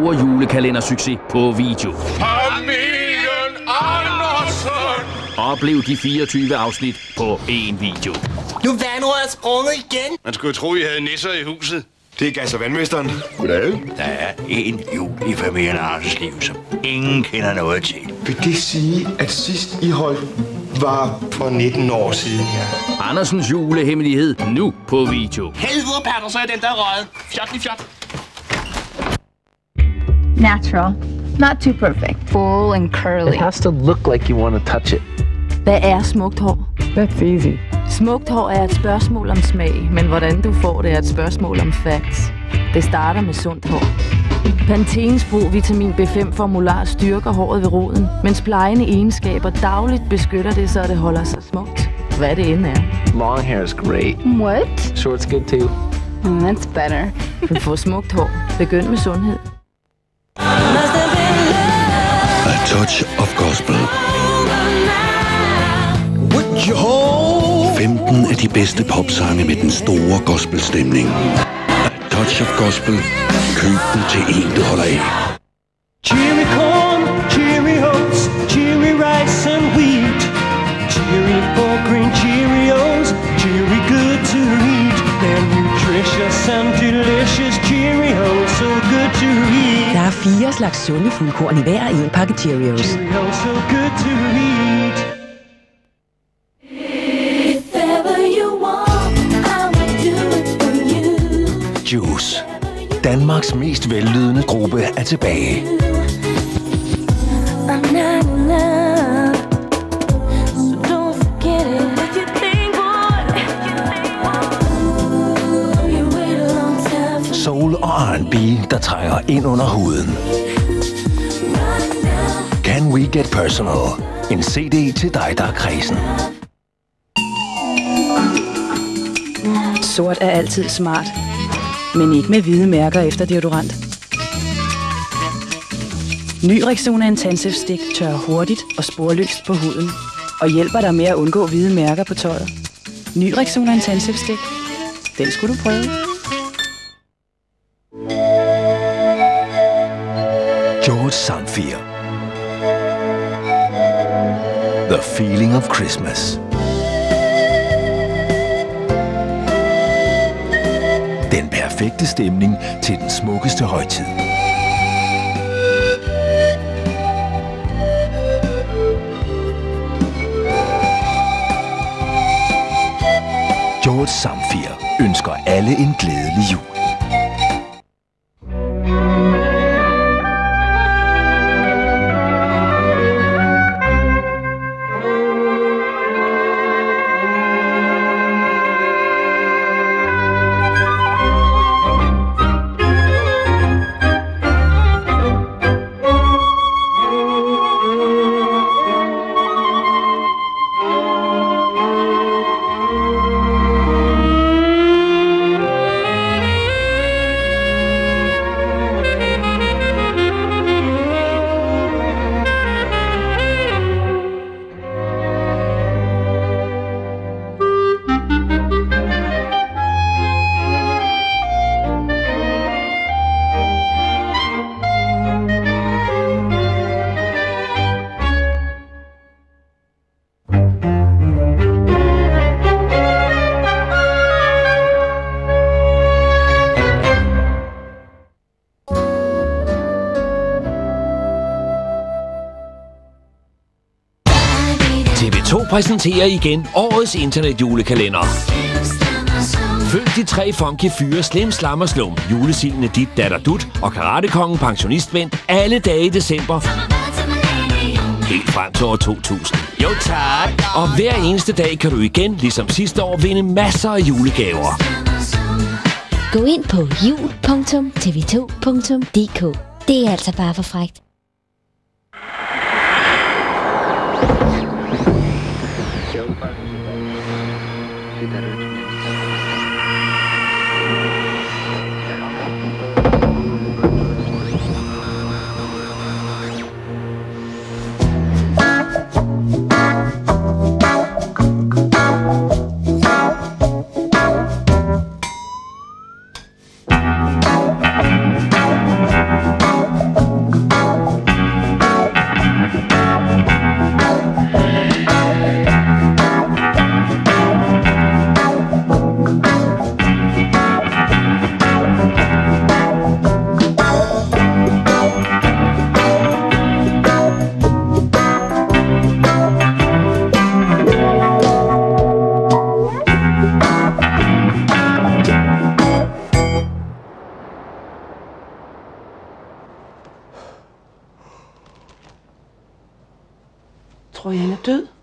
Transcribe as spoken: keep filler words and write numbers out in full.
store julekalendersucces på video. Familien Andersen! Oplev de fireogtyve afsnit på én video. Nu vandrøret sprunget igen. Man skulle tro, I havde nisser i huset. Det er gas- og vandmesteren. Goddag. Der er én jul i familien Andersens liv, som ingen kender noget til. Vil det sige, at sidst I holdt var for nitten år siden? Ja. Andersens julehemmelighed nu på video. Helvede, patter, så er den der røget. Fjot lige fjot. Natural. Not too perfect. Full and curly. It has to look like you want to touch it. Hvad er smukt hår? That's easy. Smukt hår er et spørgsmål om smag, men hvordan du får det er et spørgsmål om facts. Det starter med sundt hår. Pantenes Pro-vitamin B fem formular styrker håret ved roden, mens plejende egenskaber dagligt beskytter det, så det holder sig smukt. Hvad det end er. Long hair is great. What? Short's good too. Mm, that's better. Få smukt hår. Begynd med sundhed. A touch of gospel. femten af de bedste popsange med den store gospelstemning. A touch of gospel. Køb den til en, du holder af. Cheery corn, cheery oats, cheery rice and wheat. Cheery four green Cheerios, cheery good to eat. They're nutritious and delicious Cheerios, so good to eat. Der er fire slags sunde fuldkorn i hver en pakke Cheerios. Cheerios, so good to eat. Juice. Danmarks mest vellydende gruppe er tilbage. Soul og R and B, der trænger ind under huden. Can We Get Personal? En C D til dig, der er kredsen. Sort er altid smart, men ikke med hvide mærker efter deodorant. Ny Rexona Intensive Stick tørrer hurtigt og sporløst på huden og hjælper dig med at undgå hvide mærker på tøjet. Ny Rexona Intensive Stick. Den skulle du prøve. George Zamfir. The Feeling of Christmas. Den perfekte stemning til den smukkeste højtid. George Zamfir ønsker alle en glædelig jul. T V to præsenterer igen årets internetjulekalender. Følg de tre funky fyre Slim Slam Slum, julesilene Dit Datter Dut og Karatekongen Pensionistven alle dage i december. Helt frem til år to tusind. Jo tak. Og hver eneste dag kan du igen, ligesom sidste år, vinde masser af julegaver. Gå ind på jul punktum t v to punktum d k. Det er altså bare for frækt. Tror I, han er død?